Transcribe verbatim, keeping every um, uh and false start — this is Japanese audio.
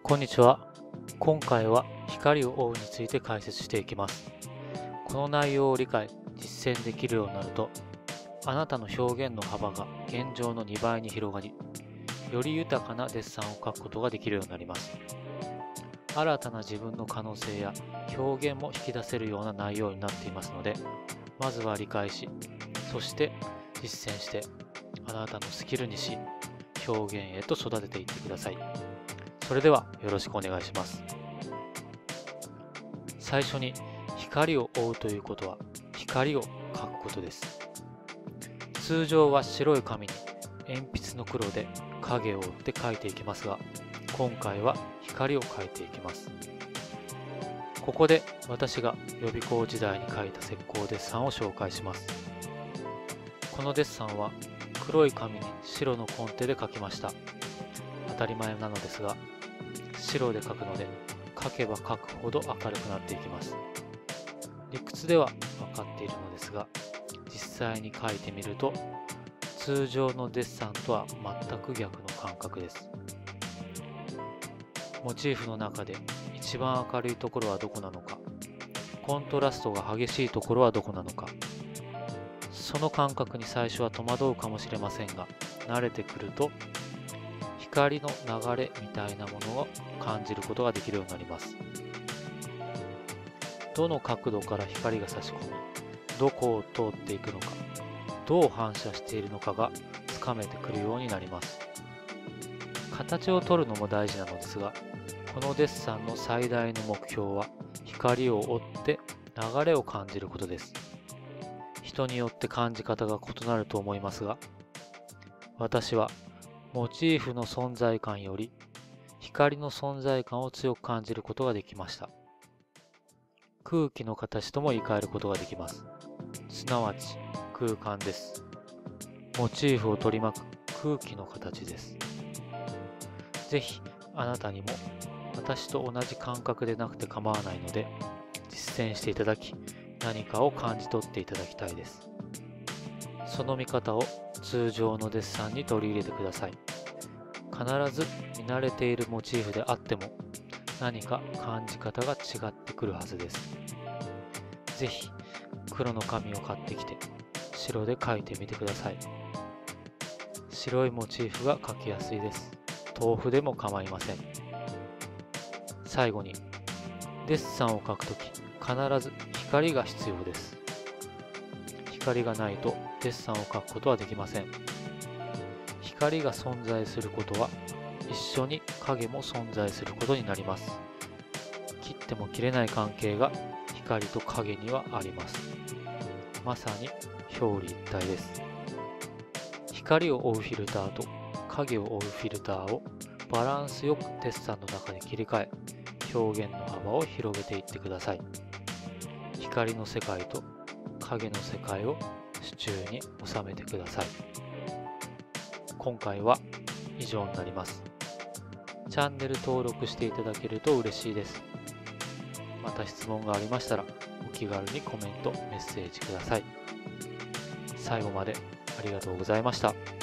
こんにちは。今回は光を追うについて解説していきます。この内容を理解、実践できるようになると、あなたの表現の幅が現状のにばいに広がり、より豊かなデッサンを描くことができるようになります。新たな自分の可能性や表現も引き出せるような内容になっていますので、まずは理解し、そして実践して、あなたのスキルにし、表現へと育てていってください。それではよろしくお願いします。最初に光を追うということは光を描くことです。通常は白い紙に鉛筆の黒で影を追って描いていきますが、今回は光を描いていきます。ここで私が予備校時代に描いた石膏デッサンを紹介します。このデッサンは黒い紙に白のコンテで描きました。当たり前なのですが、白で描くので描けば描くほど明るくなっていきます。理屈では分かっているのですが、実際に描いてみると通常のデッサンとは全く逆の感覚です。モチーフの中で一番明るいところはどこなのか、コントラストが激しいところはどこなのか、その感覚に最初は戸惑うかもしれませんが、慣れてくると光の流れみたいなものを感じることができるようになります。どの角度から光が差し込み、どこを通っていくのか、どう反射しているのかがつかめてくるようになります。形を取るのも大事なのですが、このデッサンの最大の目標は光を追って流れを感じることです。人によって感じ方が異なると思いますが、私はモチーフの存在感より光の存在感を強く感じることができました。空気の形とも言い換えることができます。すなわち空間です。モチーフを取り巻く空気の形です。ぜひあなたにも私と同じ感覚でなくて構わないので、実践していただき、何かを感じ取っていただきたいです。その見方を通常のデッサンに取り入れてください。必ず見慣れているモチーフであっても何か感じ方が違ってくるはずです。ぜひ黒の紙を買ってきて白で描いてみてください。白いモチーフが描きやすいです。豆腐でも構いません。最後に、デッサンを描くとき必ず光が必要です。光がないとデッサンを描くことはできません。光が存在することは一緒に影も存在することになります。切っても切れない関係が光と影にはあります。まさに表裏一体です。光を追うフィルターと影を追うフィルターをバランスよくデッサンの中で切り替え、表現の幅を広げていってください。光の世界と影の世界を手中に収めてください。今回は以上になります。チャンネル登録していただけると嬉しいです。また質問がありましたらお気軽にコメント、メッセージください。最後までありがとうございました。